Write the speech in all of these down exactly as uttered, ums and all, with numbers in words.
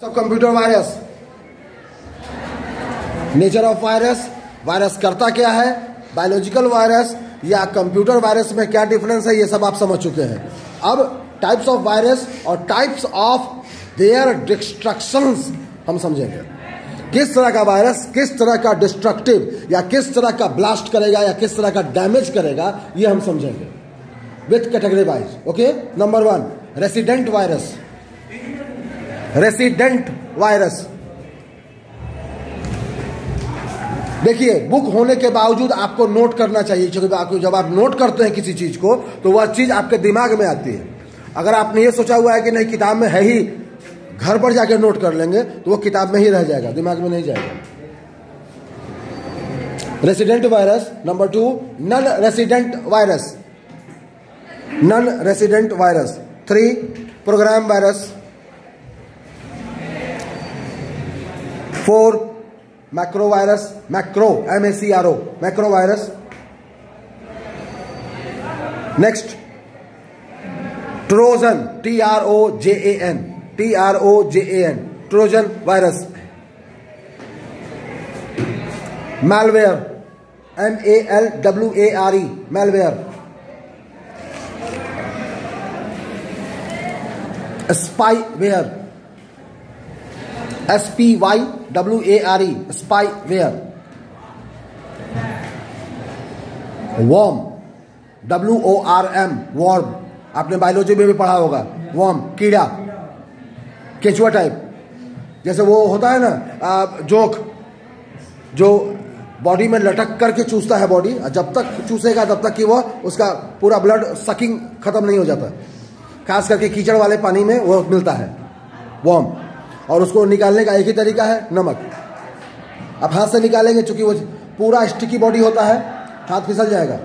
Computer virus, nature of virus, virus करता क्या है, बायोलॉजिकल वायरस या कंप्यूटर वायरस में क्या डिफरेंस है, ये सब आप समझ चुके हैं। अब टाइप्स ऑफ वायरस और टाइप्स ऑफ देयर डिस्ट्रक्शंस हम समझेंगे। किस तरह का वायरस किस तरह का डिस्ट्रक्टिव या किस तरह का ब्लास्ट करेगा या किस तरह का डैमेज करेगा, ये हम समझेंगे with category wise. Okay, number one, resident virus. Resident virus, देखिए बुक होने के बावजूद आपको नोट करना चाहिए, क्योंकि आपको जब आप नोट करते हैं किसी चीज को तो वह चीज आपके दिमाग में आती है। अगर आपने ये सोचा हुआ है कि नहीं किताब में है ही, घर पर जाके नोट कर लेंगे, तो वो किताब में ही रह जाएगा, दिमाग में नहीं जाएगा। Resident virus. Number two, non resident virus. Non resident virus. Three, program virus. Four, macro virus. Macro, M A C R O, macro virus. Next, trojan, T R O J A N, T R O J A N, trojan virus. Malware, M A L W A R E, malware. Spyware, S P Y W A R E, spyware. Worm, W O R M, worm, आपने biology में भी पढ़ा होगा। Warm, कीड़ा, केचुआ type. जैसे वो होता है ना जोक, जो बॉडी में लटक करके चूसता है बॉडी, जब तक चूसेगा तब तक कि वो उसका पूरा ब्लड सकिंग खत्म नहीं हो जाता, खास करके कीचड़ वाले पानी में वो मिलता है वॉर्म। और उसको निकालने का एक ही तरीका है, नमक। आप हाथ से निकालेंगे, चूंकि वो पूरा स्टिकी बॉडी होता है, हाथ फिसल जाएगा।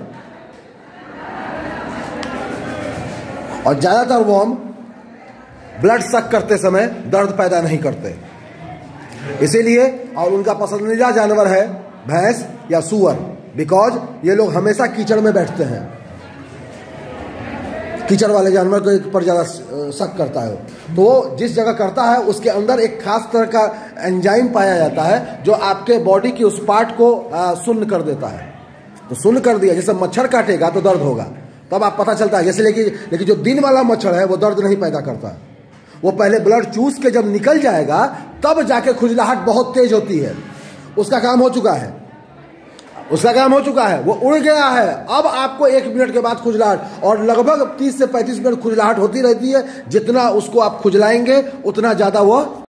और ज्यादातर वॉर्म ब्लड सक करते समय दर्द पैदा नहीं करते, इसीलिए। और उनका पसंदीदा जानवर है भैंस या सूअर, बिकॉज ये लोग हमेशा कीचड़ में बैठते हैं। कीचड़ वाले जानवर को पर ज़्यादा शक करता है, तो वो जिस जगह करता है उसके अंदर एक खास तरह का एंजाइम पाया जाता है जो आपके बॉडी की उस पार्ट को सुन्न कर देता है। तो सुन्न कर दिया, जैसे मच्छर काटेगा तो दर्द होगा, तब आप पता चलता है। जैसे लेकिन लेकिन जो दिन वाला मच्छर है वो दर्द नहीं पैदा करता, वो पहले ब्लड चूस के जब निकल जाएगा तब जाके खुजलाहट बहुत तेज होती है। उसका काम हो चुका है, उसका काम हो चुका है, वो उड़ गया है। अब आपको एक मिनट के बाद खुजलाहट, और लगभग तीस से पैंतीस मिनट खुजलाहट होती रहती है। जितना उसको आप खुजलाएंगे उतना ज्यादा वो